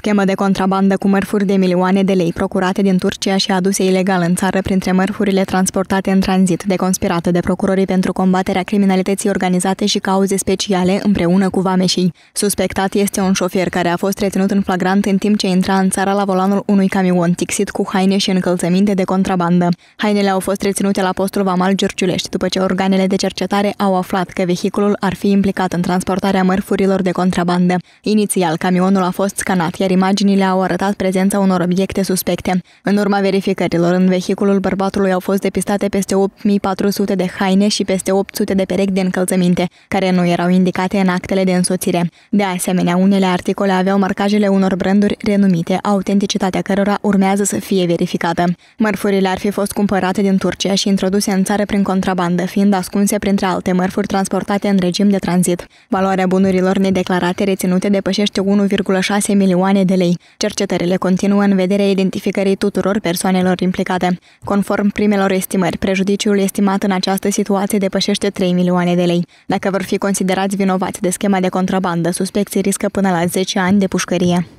schemă de contrabandă cu mărfuri de milioane de lei procurate din Turcia și aduse ilegal în țară printre mărfurile transportate în tranzit, deconspirată de procurorii pentru combaterea criminalității organizate și cauze speciale împreună cu vameșii. Suspectat este un șofer care a fost reținut în flagrant în timp ce intra în țară la volanul unui camion tixit cu haine și încălțăminte de contrabandă. Hainele au fost reținute la postul vamal Giurgiulești după ce organele de cercetare au aflat că vehiculul ar fi implicat în transportarea mărfurilor de contrabandă. Inițial, camionul a fost scanat, iar imaginile au arătat prezența unor obiecte suspecte. În urma verificărilor, în vehiculul bărbatului au fost depistate peste 8400 de haine și peste 800 de perechi de încălțăminte, care nu erau indicate în actele de însoțire. De asemenea, unele articole aveau marcajele unor branduri renumite, autenticitatea cărora urmează să fie verificată. Mărfurile ar fi fost cumpărate din Turcia și introduse în țară prin contrabandă, fiind ascunse printre alte mărfuri transportate în regim de tranzit. Valoarea bunurilor nedeclarate reținute depășește 1,6 milioane de lei. Cercetările continuă în vederea identificării tuturor persoanelor implicate. Conform primelor estimări, prejudiciul estimat în această situație depășește 3 milioane de lei. Dacă vor fi considerați vinovați de schema de contrabandă, suspecții riscă până la 10 ani de pușcărie.